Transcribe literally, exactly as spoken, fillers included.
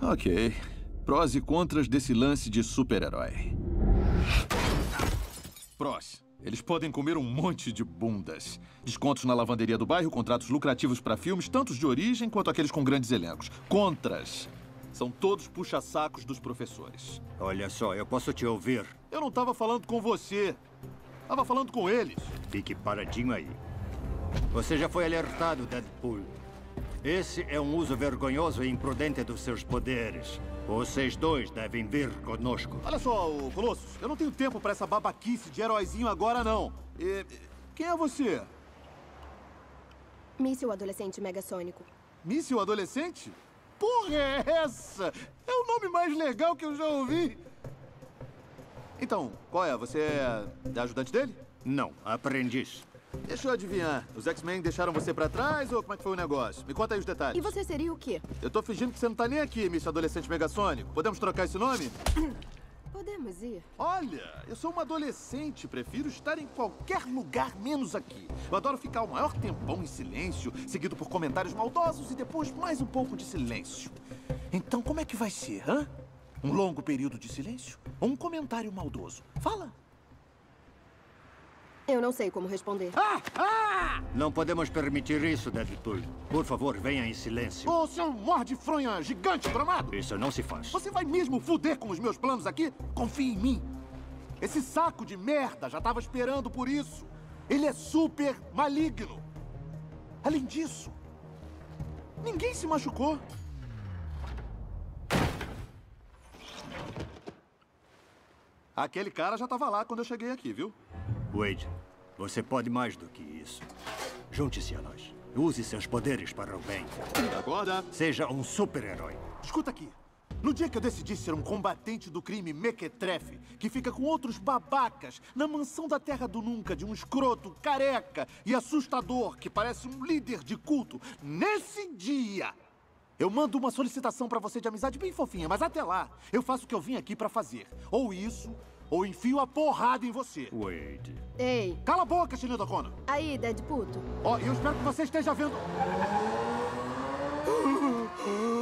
Ok. Prós e contras desse lance de super-herói. Prós. Eles podem comer um monte de bundas. Descontos na lavanderia do bairro, contratos lucrativos para filmes, tantos de origem quanto aqueles com grandes elencos. Contras. São todos puxa-sacos dos professores. Olha só, eu posso te ouvir. Eu não estava falando com você. Estava falando com eles. Fique paradinho aí. Você já foi alertado, Deadpool. Esse é um uso vergonhoso e imprudente dos seus poderes. Vocês dois devem vir conosco. Olha só, ô, Colossus, eu não tenho tempo para essa babaquice de heróizinho agora, não. E, quem é você? Míssil adolescente megassônico. Míssil adolescente? Porra é essa? É o nome mais legal que eu já ouvi. Então, qual é? Você é ajudante dele? Não, aprendiz. Deixa eu adivinhar. Os X-Men deixaram você pra trás ou como é que foi o negócio? Me conta aí os detalhes. E você seria o quê? Eu tô fingindo que você não tá nem aqui, míssil adolescente megassônico. Podemos trocar esse nome? Podemos ir. Olha, eu sou uma adolescente. Prefiro estar em qualquer lugar menos aqui. Eu adoro ficar o maior tempão em silêncio, seguido por comentários maldosos e depois mais um pouco de silêncio. Então, como é que vai ser, hã? Um longo período de silêncio? Ou um comentário maldoso? Fala. Eu não sei como responder. Ah! Ah! Não podemos permitir isso, Deadpool. Por favor, venha em silêncio. Ô, seu morde-fronha gigante gramado! Isso não se faz. Você vai mesmo fuder com os meus planos aqui? Confie em mim. Esse saco de merda já estava esperando por isso. Ele é super maligno. Além disso, ninguém se machucou. Aquele cara já estava lá quando eu cheguei aqui, viu? Wade, você pode mais do que isso. Junte-se a nós. Use seus poderes para o bem. Acorda. Seja um super-herói. Escuta aqui. No dia que eu decidi ser um combatente do crime mequetrefe, que fica com outros babacas na mansão da Terra do Nunca de um escroto careca e assustador que parece um líder de culto, nesse dia eu mando uma solicitação pra você de amizade bem fofinha, mas até lá eu faço o que eu vim aqui pra fazer. Ou isso, ou enfio a porrada em você. Wade. Ei. Cala a boca, Sinead O'Connor. Aí, Deadputo. Ó, eu espero que você esteja vendo...